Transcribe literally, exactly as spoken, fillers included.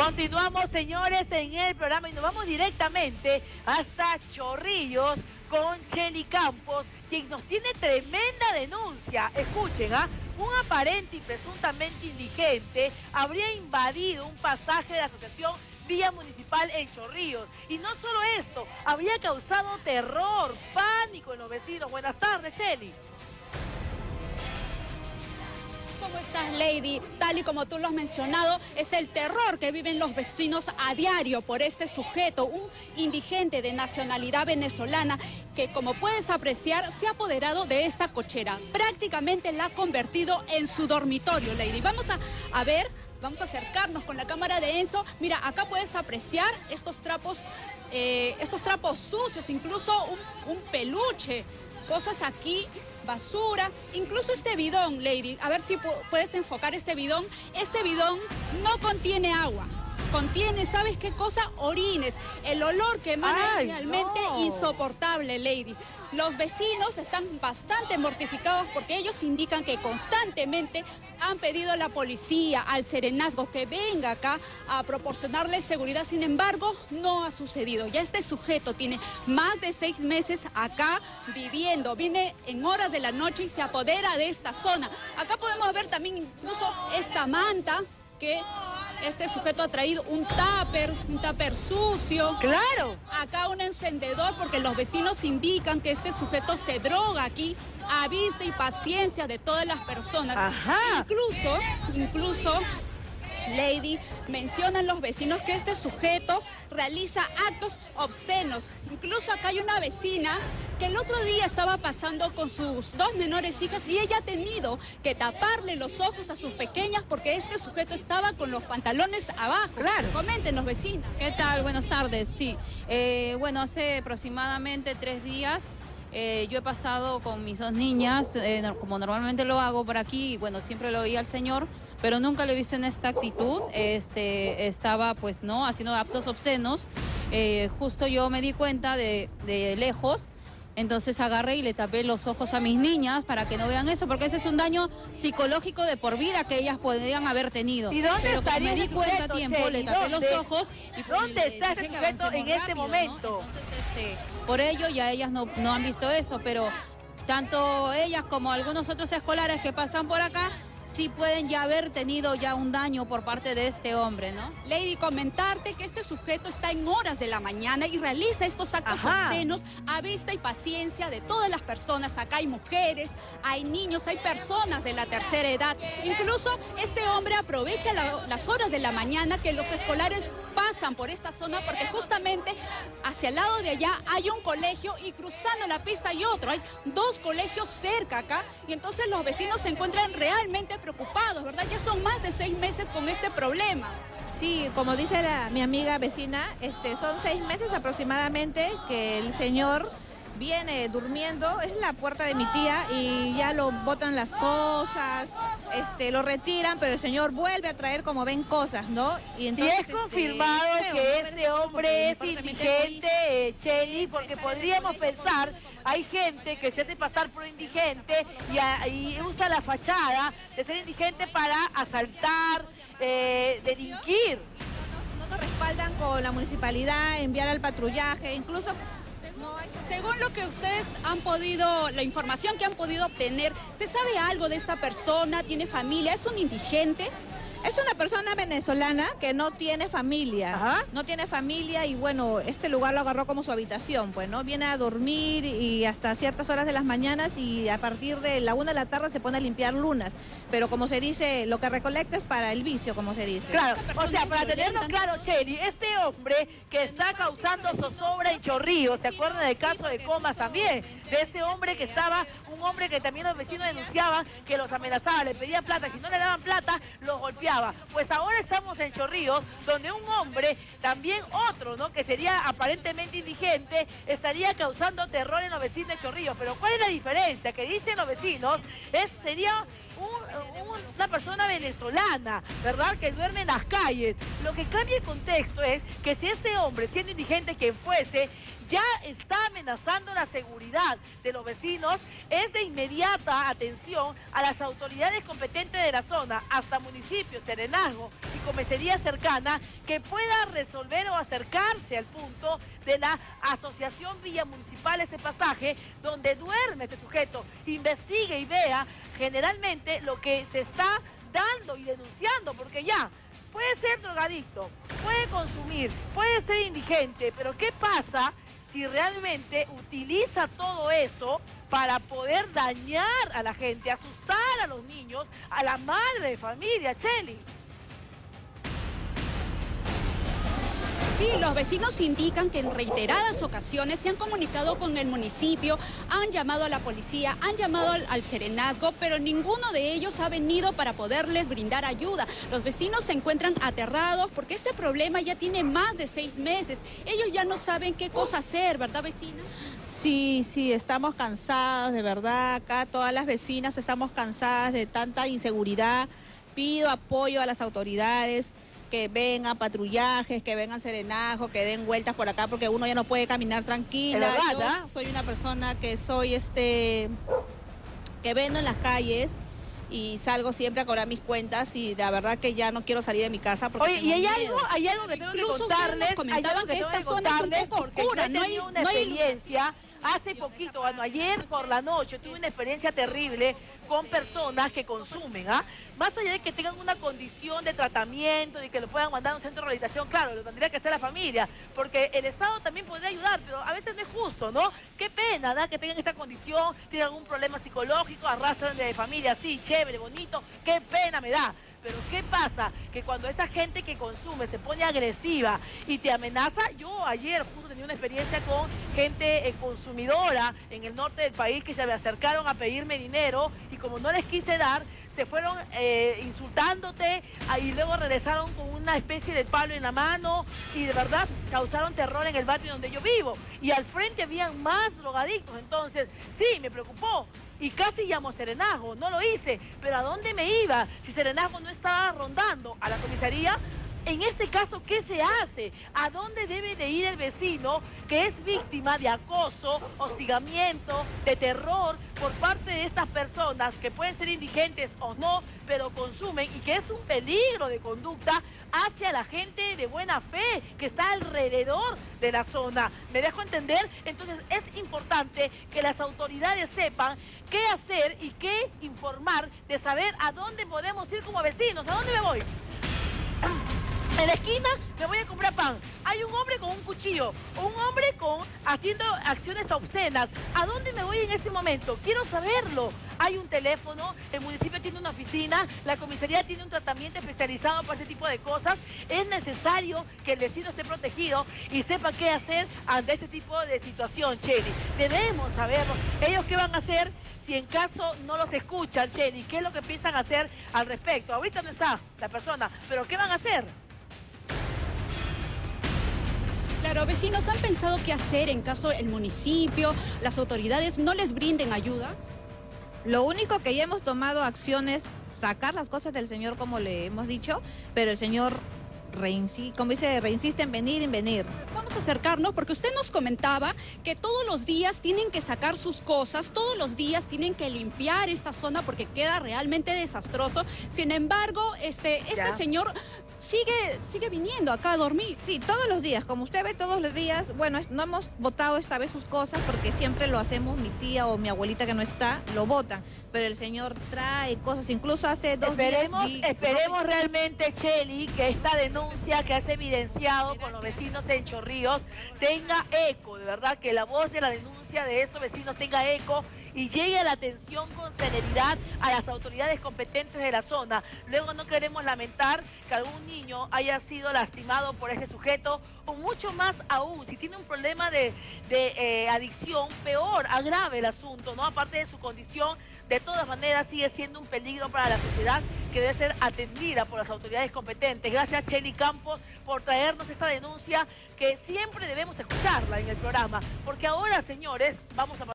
Continuamos, señores, en el programa y nos vamos directamente hasta Chorrillos con Chely Campos, quien nos tiene tremenda denuncia. Escuchen, ¿ah? Un aparente y presuntamente indigente habría invadido un pasaje de la asociación Vía Municipal en Chorrillos. Y no solo esto, habría causado terror, pánico en los vecinos. Buenas tardes, Chely. ¿Cómo estás, Lady? Tal y como tú lo has mencionado, es el terror que viven los vecinos a diario por este sujeto, un indigente de nacionalidad venezolana que, como puedes apreciar, se ha apoderado de esta cochera. Prácticamente la ha convertido en su dormitorio, Lady. Vamos a, a ver, vamos a acercarnos con la cámara de Enzo. Mira, acá puedes apreciar estos trapos, eh, estos trapos sucios, incluso un, un peluche, cosas aquí, basura, incluso este bidón, Lady, a ver si puedes enfocar este bidón. Este bidón no contiene agua, contiene, ¿sabes qué cosa? Orines. El olor que emana es realmente no. insoportable, Lady. Los vecinos están bastante mortificados porque ellos indican que constantemente han pedido a la policía, al serenazgo, que venga acá a proporcionarles seguridad. Sin embargo, no ha sucedido. Ya este sujeto tiene más de seis meses acá viviendo. Viene en horas de la noche y se apodera de esta zona. Acá podemos ver también incluso esta manta que este sujeto ha traído, un tupper, un tupper sucio. ¡Claro! Acá un encendedor, porque los vecinos indican que este sujeto se droga aquí a vista y paciencia de todas las personas. Ajá. Incluso, incluso, Lady, mencionan los vecinos que este sujeto realiza actos obscenos. Incluso acá hay una vecina que el otro día estaba pasando con sus dos menores hijas y ella ha tenido que taparle los ojos a sus pequeñas porque este sujeto estaba con los pantalones abajo. Claro. Coméntenos, vecina. ¿Qué tal? Buenas tardes. Sí, eh, bueno, hace aproximadamente tres días eh, yo he pasado con mis dos niñas, eh, como normalmente lo hago por aquí, y bueno, siempre lo veía al señor, pero nunca lo he visto en esta actitud. Este, estaba pues, ¿no?, haciendo actos obscenos. Eh, justo yo me di cuenta de, de lejos. Entonces agarré y le tapé los ojos a mis niñas para que no vean eso, porque ese es un daño psicológico de por vida que ellas podrían haber tenido. ¿Y dónde Pero como me di cuenta sujeto, a tiempo, Chely? le tapé ¿Dónde? los ojos y pues, ¿Dónde le está dije ese que sujeto avancemos en este rápido, momento? ¿no? Entonces, este, por ello ya ellas no, no han visto eso, pero tanto ellas como algunos otros escolares que pasan por acá sí pueden ya haber tenido ya un daño por parte de este hombre, ¿no? Lady, comentarte que este sujeto está en horas de la mañana y realiza estos actos Ajá. obscenos a vista y paciencia de todas las personas. Acá hay mujeres, hay niños, hay personas de la tercera edad. Incluso este hombre aprovecha la, las horas de la mañana que los escolares pasan por esta zona porque justamente hacia el lado de allá hay un colegio y cruzando la pista hay otro. Hay dos colegios cerca acá y entonces los vecinos se encuentran realmente preocupados, ¿verdad? Ya son más de seis meses con este problema. Sí, como dice la, mi amiga vecina, este, son seis meses aproximadamente que el señor viene durmiendo, es la puerta de mi tía y ya lo botan las cosas, este, lo retiran, pero el señor vuelve a traer, como ven, cosas, ¿no? Y, entonces, y es confirmado este, que feo, ¿no? este hombre es indigente, muy... Chely, porque podríamos pensar, hay gente que se hace pasar por indigente y, a, y usa la fachada de ser indigente para asaltar, eh, delinquir. No, no nos respaldan con la municipalidad, enviar al patrullaje, incluso... No, según lo que ustedes han podido, la información que han podido obtener, ¿se sabe algo de esta persona? ¿Tiene familia? ¿Es un indigente? Es una persona venezolana que no tiene familia, Ajá. no tiene familia y bueno, este lugar lo agarró como su habitación, pues, ¿no? Viene a dormir y hasta ciertas horas de las mañanas y a partir de la una de la tarde se pone a limpiar lunas, pero como se dice, lo que recolecta es para el vicio, como se dice. Claro, o sea, para tenerlo claro, Chely, este hombre que está causando zozobra en Chorrillos, ¿se acuerdan del caso de Comas también? De este hombre que estaba, un hombre que también los vecinos denunciaban que los amenazaba, le pedían plata, si no le daban plata, los golpeaba. Pues ahora estamos en Chorrillos, donde un hombre, también otro, ¿no?, que sería aparentemente indigente, estaría causando terror en los vecinos de Chorrillos. Pero ¿cuál es la diferencia? Que dicen los vecinos, es sería un, un, una persona zona venezolana, ¿verdad?, que duerme en las calles. Lo que cambia el contexto es que si este hombre, siendo indigente quien fuese, ya está amenazando la seguridad de los vecinos, es de inmediata atención a las autoridades competentes de la zona, hasta municipios, serenazgo y comisaría cercana, que pueda resolver o acercarse al punto de la Asociación Villa Municipal, este pasaje donde duerme este sujeto, investigue y vea generalmente lo que se está dando y denunciando, porque ya puede ser drogadicto, puede consumir, puede ser indigente, pero ¿qué pasa si realmente utiliza todo eso para poder dañar a la gente, asustar a los niños, a la madre de familia, Chely? Sí, los vecinos indican que en reiteradas ocasiones se han comunicado con el municipio, han llamado a la policía, han llamado al, al serenazgo, pero ninguno de ellos ha venido para poderles brindar ayuda. Los vecinos se encuentran aterrados porque este problema ya tiene más de seis meses. Ellos ya no saben qué cosa hacer, ¿verdad, vecina? Sí, sí, estamos cansadas, de verdad. Acá todas las vecinas estamos cansadas de tanta inseguridad. Pido apoyo a las autoridades, que vengan patrullajes, que vengan serenazgos, que den vueltas por acá, porque uno ya no puede caminar tranquila. Yo soy una persona que soy este, que vendo en las calles y salgo siempre a cobrar mis cuentas, y la verdad que ya no quiero salir de mi casa porque Oye, y hay algo, hay algo que tengo Incluso que contarles, ustedes comentaban que esta zona es un poco oscura, no hay una no hay experiencia. Hace poquito, bueno, ayer por la noche tuve una experiencia terrible con personas que consumen, ¿ah? Más allá de que tengan una condición de tratamiento, de que lo puedan mandar a un centro de rehabilitación, claro, lo tendría que hacer la familia, porque el Estado también podría ayudar, pero a veces no es justo, ¿no? Qué pena, ¿no?, que tengan esta condición, tienen algún problema psicológico, arrastran de familia, sí, chévere, bonito, qué pena me da. Pero ¿qué pasa? Que cuando esta gente que consume se pone agresiva y te amenaza. Yo ayer justo tenía una experiencia con gente eh, consumidora en el norte del país que se me acercaron a pedirme dinero y como no les quise dar, se fueron eh, insultándote y luego regresaron con una especie de palo en la mano y de verdad causaron terror en el barrio donde yo vivo. Y al frente habían más drogadictos, entonces sí, me preocupó. Y casi llamo a serenazgo, no lo hice, pero ¿a dónde me iba si serenazgo no estaba rondando? ¿A la comisaría? En este caso, ¿qué se hace? ¿A dónde debe de ir el vecino que es víctima de acoso, hostigamiento, de terror por parte de estas personas que pueden ser indigentes o no, pero consumen y que es un peligro de conducta hacia la gente de buena fe que está alrededor de la zona? ¿Me dejo entender? Entonces es importante que las autoridades sepan qué hacer y qué informar de saber a dónde podemos ir como vecinos. ¿A dónde me voy? En la esquina me voy a comprar pan. Hay un hombre con un cuchillo, un hombre con haciendo acciones obscenas. ¿A dónde me voy en ese momento? Quiero saberlo. Hay un teléfono, el municipio tiene una oficina, la comisaría tiene un tratamiento especializado para ese tipo de cosas. Es necesario que el vecino esté protegido y sepa qué hacer ante este tipo de situación, Chely. Debemos saberlo. ¿Ellos qué van a hacer si en caso no los escuchan, Chely? ¿Qué es lo que piensan hacer al respecto? Ahorita no está la persona, pero ¿qué van a hacer? Claro, vecinos, ¿han pensado qué hacer en caso el municipio, las autoridades no les brinden ayuda? Lo único que ya hemos tomado acciones, sacar las cosas del señor como le hemos dicho, pero el señor reinsiste, como dice, reinsiste en venir, en venir. Vamos a acercarnos porque usted nos comentaba que todos los días tienen que sacar sus cosas, todos los días tienen que limpiar esta zona porque queda realmente desastroso. Sin embargo, este, este Ya. señor sigue, sigue viniendo acá a dormir. Sí, todos los días, como usted ve todos los días, bueno, es- no hemos botado esta vez sus cosas porque siempre lo hacemos, mi tía o mi abuelita que no está, lo botan, pero el señor trae cosas, incluso hace dos Esperemos, días... vi- esperemos realmente, Chely, que esta denuncia que has evidenciado con los vecinos en Chorrillos tenga eco, de verdad, que la voz de la denuncia de estos vecinos tenga eco y llegue a la atención con celeridad a las autoridades competentes de la zona. Luego no queremos lamentar que algún niño haya sido lastimado por ese sujeto, o mucho más aún, si tiene un problema de, de eh, adicción, peor, agrave el asunto, ¿no? Aparte de su condición, de todas maneras sigue siendo un peligro para la sociedad que debe ser atendida por las autoridades competentes. Gracias, Chely Campos, por traernos esta denuncia que siempre debemos escucharla en el programa, porque ahora, señores, vamos a